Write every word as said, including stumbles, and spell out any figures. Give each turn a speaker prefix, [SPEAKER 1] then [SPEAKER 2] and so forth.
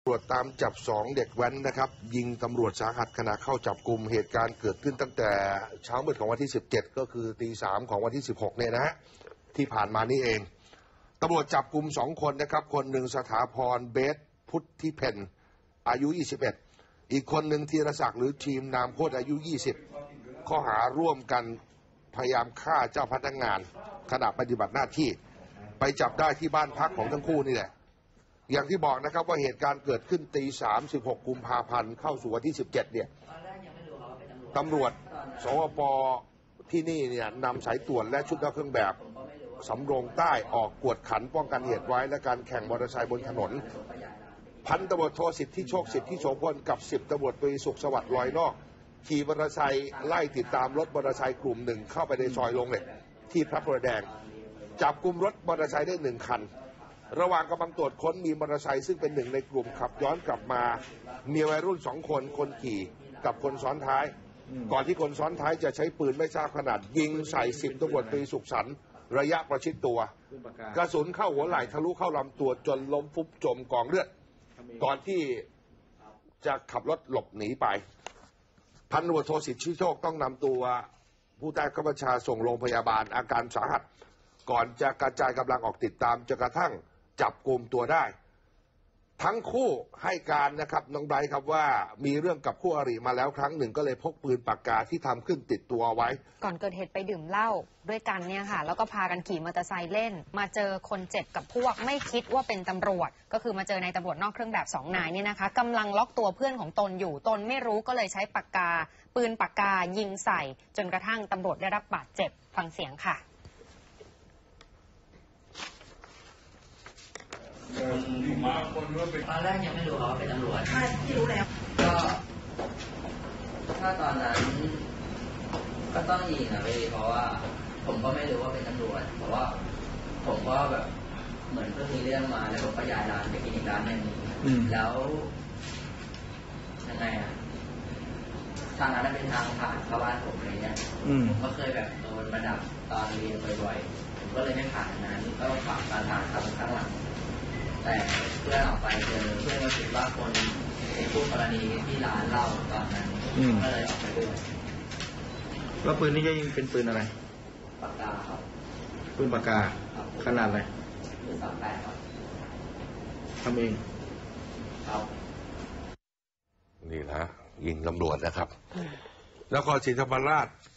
[SPEAKER 1] ตำรวจตามจับสองเด็กแว้นนะครับยิงตำรวจสาหัสขณะเข้าจับกลุ่มเหตุการณ์เกิดขึ้นตั้งแต่เช้ามืดของวันที่สิบเจ็ดก็คือตีสามของวันที่สิบหกเนี่ยนะฮะที่ผ่านมานี่เองตำรวจจับกลุ่มสองคนนะครับคนหนึ่งสถาพรเบสพุทธิเพนอายุยี่สิบเอ็ดอีกคนหนึ่งธีรศักดิ์หรือทีมนามโคตรอายุยี่สิบข้อหาร่วมกันพยายามฆ่าเจ้าพนักงานขณะปฏิบัติหน้าที่ไปจับได้ที่บ้านพักของทั้งคู่นี่แหละอย่างที่บอกนะครับว่าเหตุการณ์เกิดขึ้นตีสามสิบหกกุมภาพันธ์เข้าสู่วันที่สิบเจ็ดเนี่ยตำรวจสวปที่นี่เนี่ยนำสายตรวจและชุดนอกเครื่องแบบสำโรงใต้ออกกวดขันป้องกันเหตุไว้และการแข่งมอเตอร์ไซค์บนถนนพันตำรวจโทสิทธิโชคสิทธิโสพลกับสิบตำรวจตรีสุขสวัสดิ์ลอยนอกขี่มอเตอร์ไซค์ไล่ติดตามรถมอเตอร์ไซค์กลุ่มหนึ่งเข้าไปในซอยลงเหล็กที่พระประแดงจับกลุ่มรถมอเตอร์ไซค์ได้หนึ่งคันระหว่างกำลังตรวจค้นมีมอเตอร์ไซค์ซึ่งเป็นหนึ่งในกลุ่มขับย้อนกลับมามีวัยรุ่นสองคนคนขี่กับคนซ้อนท้ายก่อนที่คนซ้อนท้ายจะใช้ปืนไม่ทราบขนาดยิงใส่สิบตำรวจตรีสุขสันต์ระยะประชิดตัวกระสุนเข้าหัวไหล่ทะลุเข้าลำตัวจนล้มฟุบจมกองเลือดก่อนที่จะขับรถหลบหนีไปพันตำรวจโทสิทธิโชคต้องนำตัวผู้ใต้บัญชาส่งโรงพยาบาลอาการสาหัสก่อนจะกระจายกำลังออกติดตามจนกระทั่งจับกลุ่มตัวได้ทั้งคู่ให้การนะครับน้องไบรท์ครับว่ามีเรื่องกับคู่อริมาแล้วครั้งหนึ่งก็เลยพกปืนปากกาที่ทำขึ้นติดตัวไว้
[SPEAKER 2] ก่อนเกิดเหตุไปดื่มเหล้าด้วยกันเนี่ยค่ะแล้วก็พากันขี่มอเตอร์ไซค์เล่นมาเจอคนเจ็บกับพวกไม่คิดว่าเป็นตำรวจก็คือมาเจอในตำรวจนอกเครื่องแบบสองนายเนี่ยนะคะกำลังล็อกตัวเพื่อนของตนอยู่ตนไม่รู้ก็เลยใช้ปากกาปืนปากกายิงใส่จนกระทั่งตำรวจได้รับบาดเจ็บฟังเสียงค่ะ
[SPEAKER 3] ตอนแรกยังไม่รู้ว่าเป็นตำรวจ
[SPEAKER 4] ใช่ที่รู้แล้ว
[SPEAKER 3] ก็ถ้าตอนนั้นก็ต้องยิงนะพี่เพราะว่าผมก็ไม่รู้ว่าเป็นตำรวจเพราะว่าผมก็แบบเหมือนเพิ่งมีเรื่องมาแล้วก็ย้ายร้านไปกินอีกร้านหนึ่งแล้วยังไงอ่ะทางนั้นเป็นทางผ่านเข้าบ้านผมอะไรเงี้ยผมก็เคยแบบโดนระดับตอนเรียนบ่อยๆผมก็เลยไม่ผ่านนั้นก็ผ่านการผ่านทางข้างหลังแต่เพื่อนออกไปเจอเพื่อนมาคิดว่าคนเป็นผู้กรณีที่ร้านเหล้าตอนนั้นก็เลยออกไปด้วย
[SPEAKER 5] แล้วปืนนี่ยิงเป็นปืนอะไร
[SPEAKER 3] ปากกาครับ
[SPEAKER 5] ปืนปากกาขนาดอะไร
[SPEAKER 3] ปืนสามแปดครับ
[SPEAKER 5] ทำเอง
[SPEAKER 3] ครับ
[SPEAKER 1] นี่นะยิงตำรวจนะครับนครศรีธรรมราช